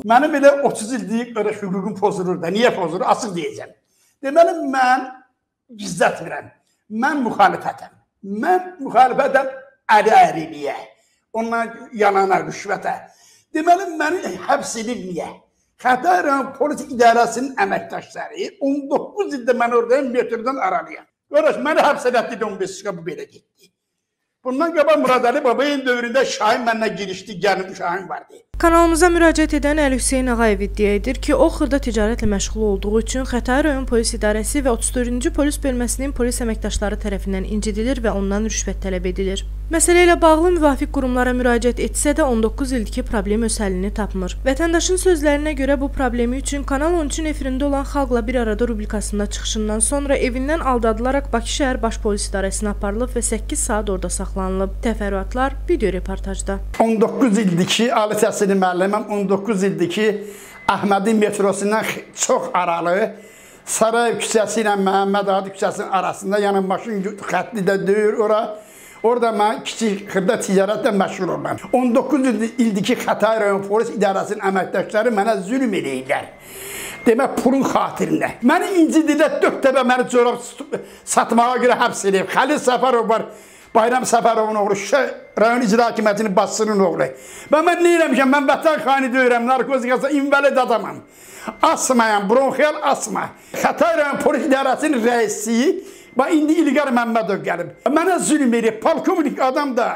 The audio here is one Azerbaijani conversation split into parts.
Mənim elə 30 illik öyle hüququm pozulur da. Niye pozulur? Asıl diyeceğim. Deməli, mən gizlətmirəm. Mən müxalifətəm. Mən müxalifətəm əli-əriliyə. Ondan yanana, rüşvətə. Deməli, məni həbs edilməyə. Xətai rayon polis idarəsinin əməkdaşları 19 ildə mən oradayım, metrodan aralıyam. Qardaş, məni həbs edildi, 15 çıqa bu belə getdi. Bundan qabaq Murad Əli Babayın dövründə Şahin mənlə girişdi, gəlim Şahin vardı. Kanalımıza müraciət edən Əli Hüseyn Ağayev iddia edir ki, o xırda ticarətlə məşğul olduğu üçün Xətai rayon polis idarəsi və 34-cü polis bölməsinin polis əməkdaşları tərəfindən incidilir və ondan rüşvət tələb edilir. Məsələ ilə bağlı müvafiq qurumlara müraciət etsə də 19 ildir ki, problem öz həllini tapmır. Vətəndaşın sözlərinə görə bu problemi üçün Kanal 13-ün efirində olan Xalqla Bir Arada rubrikasında çıxışından sonra evindən aldadılaraq Bakı şəhər baş polis idarəsinə aparılıb və 8 saat orada saxlanılıb. Təfərrüatlar video reportajda. 19 ildir ki, Ali təhsili müəlliməm, 19 ildir ki, Əhmədi metrosundan çox aralı Sarayev küçəsi ilə Məhəmməd Adi küçəsinin arasında, yəni maşın xətti də döyür ora. Orada mən kiçik xırda ticarətlə məşğul olmam. 19 ildir ki, Xətai rayon polis idarəsinin əməkdaşları mənə zülm eləyirlər. Demək, pulun xatirinə. Məni incidirlər, 4 dəfə məni corab satmağa görə həbs edib. Xəlil Səfərov var, Bayram Səfərovun oğlu, rayon icra hakimiyyətinin başçısının oğlu. Və mən nə eləmişəm, mən vətən xaini deyirəm, narkozikası, invalid adamam. Asmayam, bronxiyal asma. Xətai rayon polis idarəsinin rəisi, indi İlqar Məmmədov gəlib. Mənə zülm edib, polkovnik adam da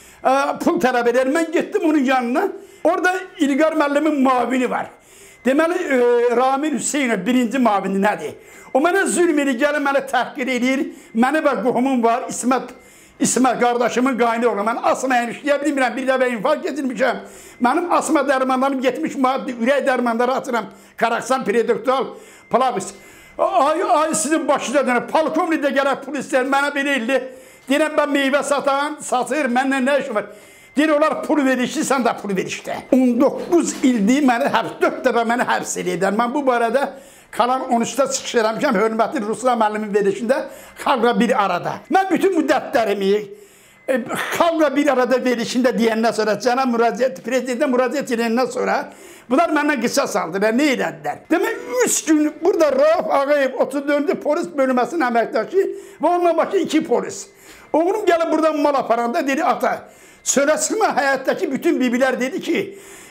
pul tələb edir. Mən getdim onun yanına, orada İlqar müəllimin mavini var. Deməli, Ramil Hüseynov birinci mavini nədir? O mənə zülm edib, gəlib mənə təhqir edir. Məni və qohumum var, İsmət qardaşımın qayını oğlu. Mən asmayın, işləyə bilmirəm, bir dəfə infak geçirmişəm. Mənim asma dərmanlarım 70 manat, ürək dərmanları atıram. Karaksan, predoktal, plavix. Ay sizin başınıza dönür, polkovnik də gələk pul istəyir, mənə belə ildi. Deyirəm, mən meyvə satan, satır, mənlə nə işim var? Deyir, onlar pul verişdi, sən də pul verişdi. 19 ildir, 4 dəfə məni həbs edirlər. Mən bu barədə Kanal 13-də çıxış eləmişəm, hörmətli Ruslan müəllimin verişində Xalqla Bir Arada. Mən bütün müddətlərimi Xalqla Bir Arada verişində deyəndən sonra, cənab prezidentə müraciət edəndən sonra bunlar məndən qısas aldılar, nə elədilər? Demək, 3 gün burada Rauf Ağayev 34-cü polis bölməsinin əməkdaşı və onunla başqa 2 polis. Oğlum gəlib buradan mal aparanda dedi, ata, söyləşmə həyatdakı bütün bibilər dedi ki,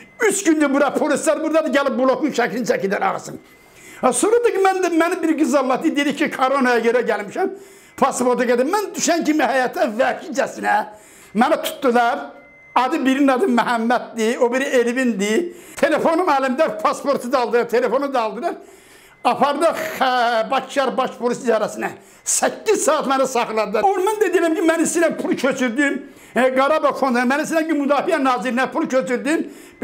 3 gündür bura polislər burada gəlib blokun şəklini çəkidər ağzın. Sonra da ki, məni bir qız Allah'ı dedi ki, koronaya görə gəlmişəm, pasporta gedim. Mən düşən kimi həyata vəhşicəsinə məni tutdular. Birinin adı Məhəmməddir, o biri Elvindir. Telefonum əlimdə, pasportu da aldılar, telefonu da aldılar. Apardıq Bakışəhər baş polis idarəsinə. 8 saat məni saxladılar. Mən də deyirəm ki, mən istəyirəm pul köçürdüm. Qarabağ fonduna, mən istəyirəm ki, Müdafiə Nazirinə pul köçürdüm.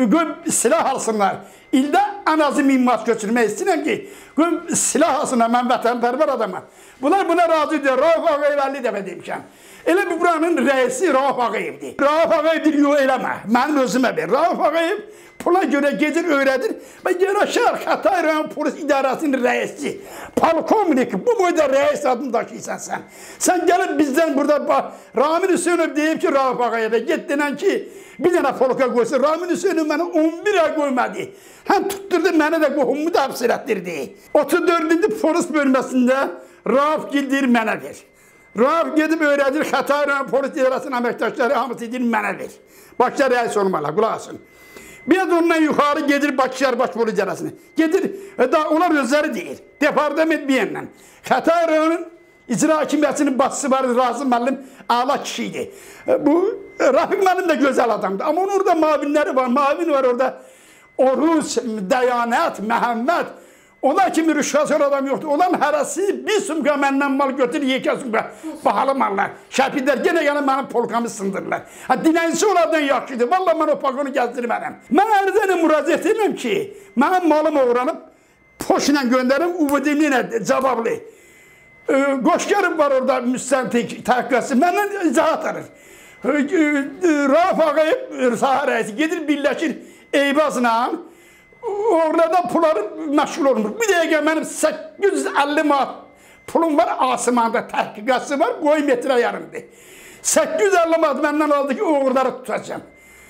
Silah alsınlar. İldə ən azı 1000 manat köçürmək istəyirəm ki, silah alsınlar, mən vətənpərvər adamam. Bunlar buna razı edir. Rauf Ağayev 50 dəfə demişəm. Elə bir buranın rəisi Rauf Ağayevdir. Rauf Ağayev deyir, yox eləmə, mənim özümə ver. Rauf Ağayev pula görə gedir, öyrədir və yaraşar Xətai rayon polis idarəsinin rəisi. Polkovnik, bu boyda rəis adını daşıyırsan sən. Sən gəlib bizdən burada, Ramil Hüseynov deyib ki, Rauf Ağayevə get denən ki, bir dənə polka qoysun. Ramil Hüseynov mənə 11 ay qoymadı. Həm tutturdu, mənə də qohumumu da həbs elətdirdi. 34-cü polis bölməsində Rauf deyir, mənə ver. Rauf gedib öyrədir, Xətai rayon polis idarəsinin əməkdaşları hamısı deyir, mənə ver. Bakıya rəis olmalı, qulaq asın. Bir də ondan yuxarı gedir Bakışəhər baş polis idarəsinə. Gedir, onlar özləri deyir, departament biyənlə. Xətai rayonun icra hakimiyyətinin başçısı var, Razım müəllim, ağla kişiydi. Bu, Rafiq müəllim də gözəl adamdır. Amma onun orada mavinləri var, mavin var orada. Oruz, Dəyanət, Məhəmməd. Onlar kimi rüşvətçi adam yoxdur. Olan hərəsi bir sumqa məndən mal götürür, yekə sumqa bahalı mallar. Şəpidlər yenə gəlib mənim polkamı sındırırlar. Dinəyisi onlardan yaxşıdır. Valla mən o polkonu gəzdirmərəm. Mən ərizəni müraciət edirəm ki, mənim malım uğranıb, poşla göndərim, UVD-li ilə cavablı. Qoşkarım var orada müstəntik təhqiqatçı, məndən izahat alır. Rauf Ağayev sahə rəisi gedir, birləşir Eyvazla. Orada pulları məşğul olmur. Bir dəqiqə mənim 850 manat pulum var, asımanda təhqiqatçı var, qoy metrə yarımdır. 850 manat məndən aldı ki, oğurları tutacağım.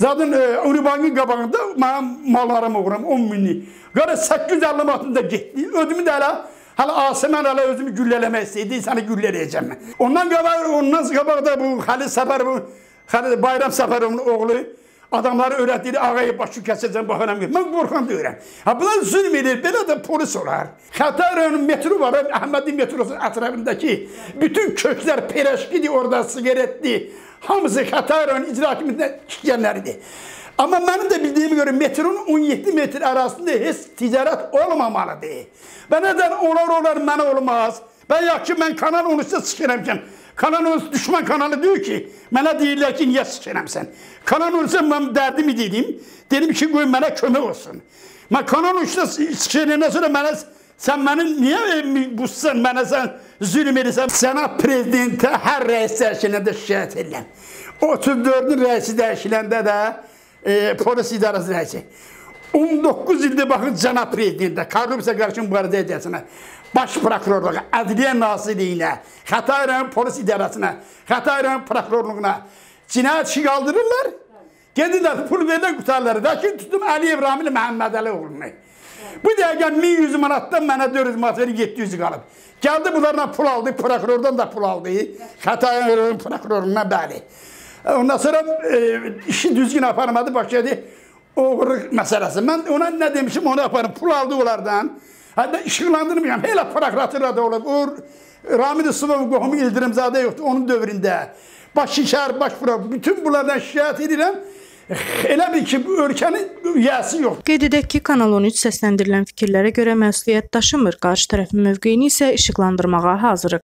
Zaten Unibank'ın qabağında mənim mallarım uğram 10 minlik. Qara 850 manatında getdi. Ödümü də hələ Asəmən hələ özümü güllələmək istəyirdi. Səni güllələyəcəm mən. Ondan qabaqda bu Xəlil Səfərovun, Bayram Səfərovun oğlu adamları öyrətdir, ağayı başı kəsəcəm, baxaram. Mən qorxan deyirəm. Bunlar zülm edir, belə də polis olar. Xətai rayonun metro var, Əhmədi metrosunun ətrafındakı bütün köklər pereşkidir, orada sigaretdir. Hamısı Xətai rayon icra hakimiyyətindən işgənləridir. Amma mənim də bildiyime göre metronun 17 metr arasında heç ticarət olmamalıdır. Və nədən olar mənə olmaz. Ben yaxşı, mən Kanal 13'də sıxıramkən. Kanal 13 düşman kanalı diyor ki, mənə deyirlər ki, niyə sıxıramsən? Kanal 13'də mən dərdimi dedim ki, qoy mənə kömək olsun. Mən Kanal 13'də sıxıramdan sonra sen benim niye bussan, mənə sən zülüm edirsən? Senat prezidenti hər rəis dəyişiləndə şikayət edirəm. 34'ün rəisi dəyişiləndə də polis idarəsi rəisi. 19 ildə baxın cənab prezidentə, korrupsiya qarşı mübarizə edəsinə, baş prokurorluğa, Ədliyyə Nazirliyinə, Xətai rayon polis idarəsinə, Xətai rayon prokurorluğuna cinayət işi qaldırırlar. Gedirlər, pul verirlər qutarları. Da ki, tutum Əliyev Ramil Məhəmmədəli oğlunu. Bu dəqiqə 1100 manatdan mənə 400 manat verir, 700 qalıb. Gəldi bunlarla pul aldı, prokurordan da pul aldı. Xətai rayon prokurorluğuna, bəli. Ondan sonra işi düzgün aparmadı, başladı oğurluq məsələsi. Mən ona nə demişim, onu yaparım. Pul aldı onlardan. Hətta işıqlandırmayacağım. Elə prokuraturada olub. Ramil Usubov qohumu İldirimzadə yoxdur onun dövründə. Baş şəhər, baş prokuror. Bütün bunlardan şikayət edirəm. Elə bil ki, bu ölkənin üyəsi yoxdur. Qeyd edək ki, Kanal 13 səsləndirilən fikirlərə görə məsuliyyət daşımır. Qarşı tərəfin mövqeyini isə işıqlandırmağa hazırıq.